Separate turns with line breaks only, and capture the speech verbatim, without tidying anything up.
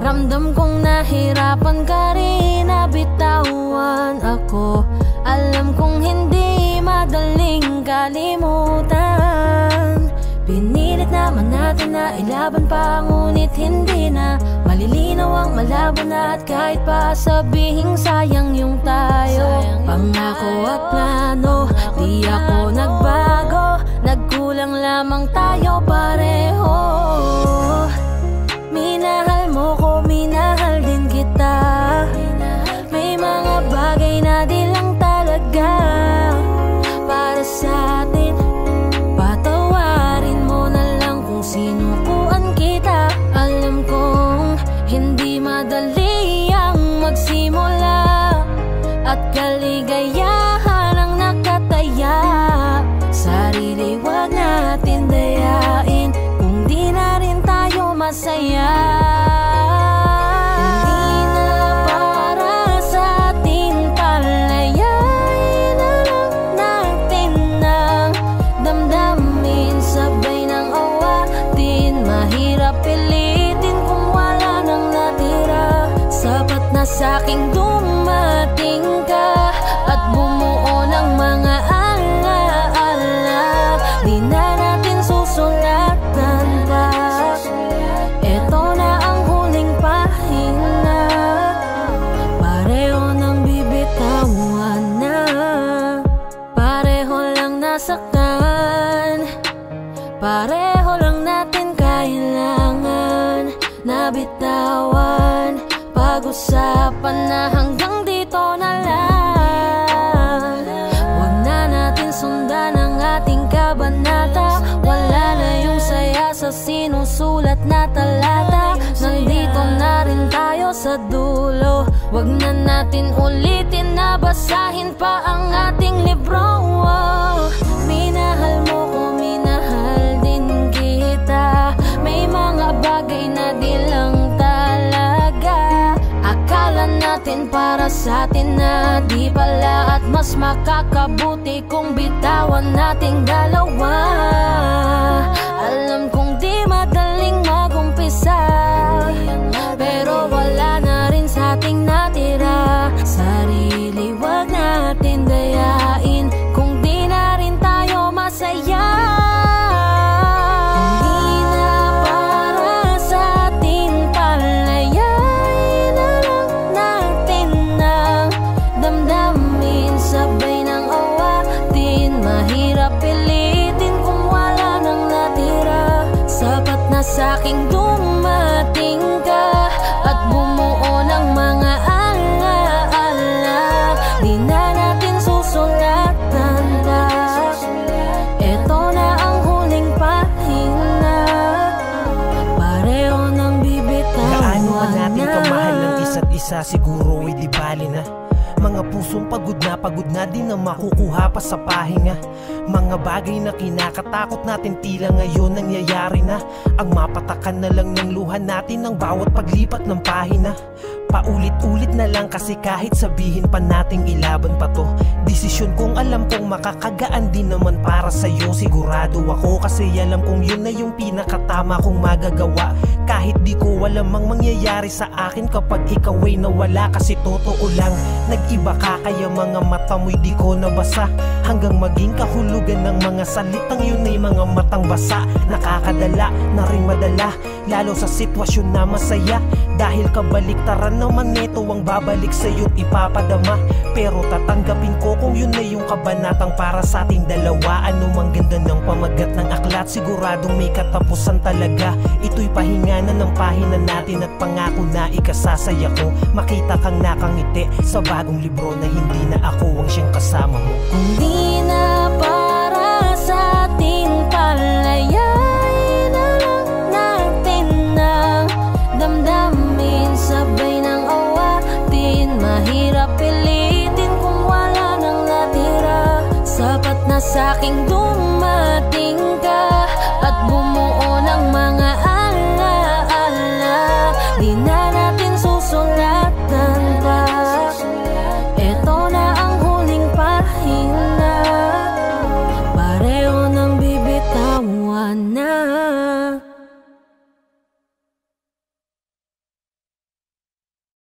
Ramdam kong nahirapan ka rin, nabitawan ako. Alam kong hindi madaling kalimutan. Pinilit naman natin na ilaban pa, ngunit hindi na malilinaw ang malabo na. At kahit pa sabihing sayang yung tayo, pangako at plano, di ako nagbago. Nagkulang lamang tayo pareho. Minahal mo ko, minahal din kita. May mga bagay na di lang talaga para sa atin. Patawarin mo na lang kung sinukuan kita. Alam kong hindi madali ang magsimula, at kaligayahan ang nakataya. Sarili wag natin dayain kung di na rin tayo masaya. Hindi na para sa atin, palayain na lang natin ang damdamin. Sabay ng awatin, mahirap pilitin kung wala nang natira. Sapat na sa'king dumating ka at bumuo ng mga alaala. Di na natin susulatan pa, eto na ang huling pahina. Pareho nang bibitawan na, pareho lang nasaktan. Pareho lang natin kailangan na bitawan. Pag-usapan na hanggang dito na lang. Huwag na natin sundan ang ating kabanata. Wala na yung saya sa sinusulat na talata. Nandito na rin tayo sa dulo. Huwag na natin ulitin na basahin pa ang ating libro. Minahal mo ko, minahal din kita. May mga bagay na di lang talaga akala natin para sa atin na di pala. At mas makakabuti kung bitawan nating dalawa. Alam kong di madaling magumpisa, pero wala na rin sa ating natira. Sarili wag natin dayain kung di na rin tayo masaya. Sa'king dumating ka at bumuo ng mga alaala. Di na natin susulatan pa, eto na ang huling pahina. Pareho nang bibitawan na.
Gaano man natin kamahal ng isa't isa, siguro ay di bali na. Mga pusong pagod na pagod na, di na makukuha pa sa pahinga. Mga bagay na kinakatakot natin tila ngayon nangyayari na. Ang mapatakan na lang ng luha natin ng bawat paglipat ng pahina. Paulit-ulit na lang kasi kahit sabihin pa nating ilaban pa to, desisyon kong alam kong makakagaan din naman para sa'yo. Sigurado ako kasi alam kong yun na yung pinakatama kong magagawa. Kahit di ko alam ang mangyayari sa akin kapag ikaw ay nawala. Kasi totoo lang, nag-iba ka kaya mga mata mo'y di ko nabasa. Hanggang maging kahulugan ng mga salitang yun ay mga matang basa. Nakakadala na rin madala, lalo sa sitwasyon na masaya. Dahil kabaliktaran naman neto ang babalik sa'yo't ipapadama. Pero tatanggapin ko kung yun na yung kabanatang para sa ating dalawa. Ano mang ganda ng pamagat ng aklat, siguradong may katapusan talaga. Ito'y pahinga na ng pahina natin at pangako na ikasasaya ko. Makita kang nakangiti sa bagong libro na hindi na ako ang siyang kasama mo.
Hindi na para sa atin, palayain na lang natin ang damdamin. Sabay ng awatin, mahirap pilitin kung wala nang natira. Sapat na sa'king dumating ka at bumuo ng mga alaala. Di na natin susulat